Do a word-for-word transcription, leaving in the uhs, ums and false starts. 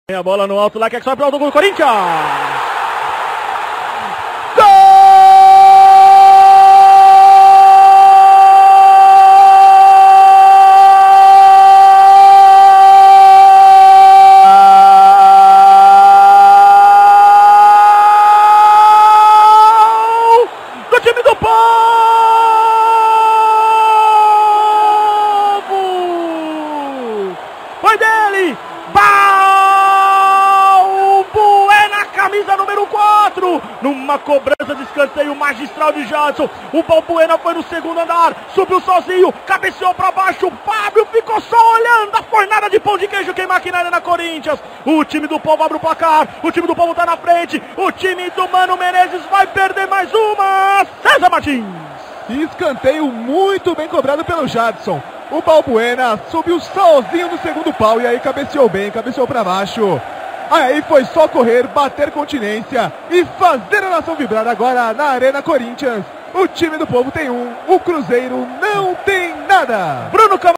A bola no alto lá, que é que sobe pro alto do Corinthians. Do time do povo! Foi dele! Camisa número quatro, numa cobrança de escanteio magistral de Jadson, o Balbuena foi no segundo andar, subiu sozinho, cabeceou pra baixo, o Fábio ficou só olhando, a fornada de pão de queijo queimar aqui na Arena Corinthians. O time do povo abre o placar, o time do povo tá na frente, o time do Mano Menezes vai perder mais uma. César Martins. Escanteio muito bem cobrado pelo Jadson. O Balbuena subiu sozinho no segundo pau e aí cabeceou bem, cabeceou pra baixo. Aí foi só correr, bater continência e fazer a nação vibrar. Agora na Arena Corinthians, o time do povo tem um, o Cruzeiro não tem nada. Bruno Cam